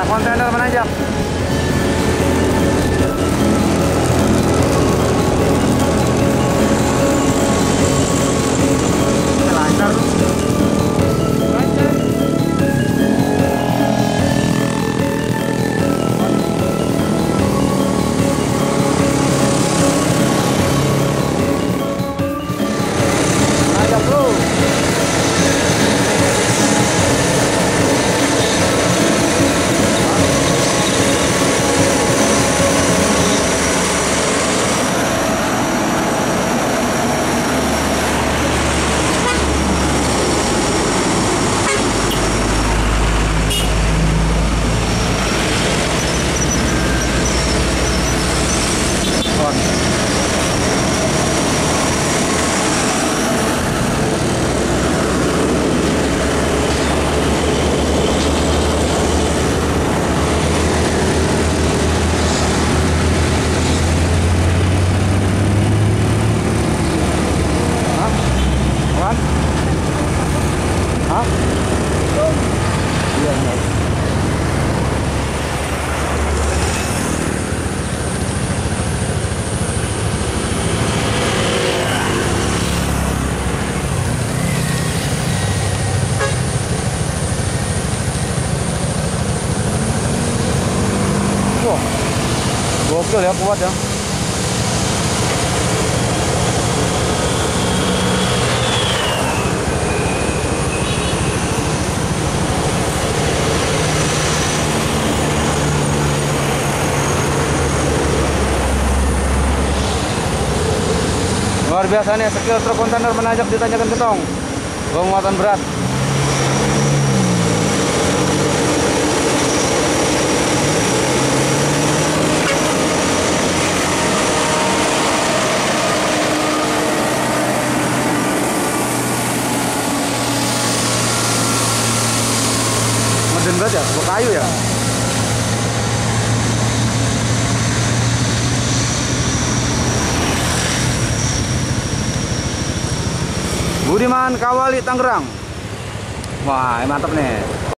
kontainer menanjak. Lancar. Lancar bro. Hah? Iya, iya. Wah, gokil ya, kuat ya. Luar biasa nih skill truk kontainer menanjak di tanjakan Gentong. Bermuatan berat. Mesin berat ya, kayu ya. Budiman Kawali Tangerang. Wah, mantap nih.